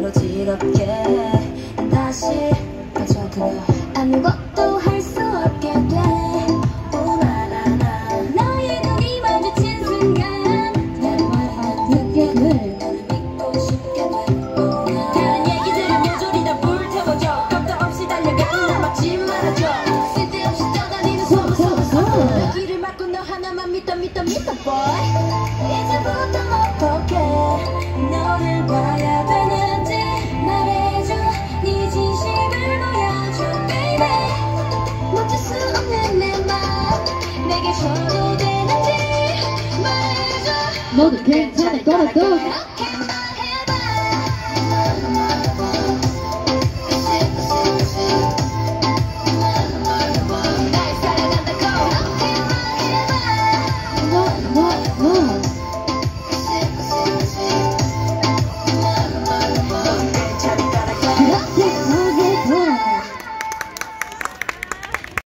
서로 즐겁게 다시 빠져들어 아무것도 할 수 없게 돼 오나라나 너의 눈이 마주친 순간 나를 알아듣게 돼 너를 믿고 싶게 돼 다른 얘기들은 모조리 다 불태워져 겁도 없이 달려가 날 막지 말아줘 쓸데없이 떠다니는 소문 길을 막고 너 하나만 믿어 boy 이제부터 어떻게 너를 봐야 되는지 말해줘 네 진심을 보여줘 baby 멈출 수 없는 내 맘 내게 줘도 되는지 말해줘 너도 괜찮을 거라고 그렇게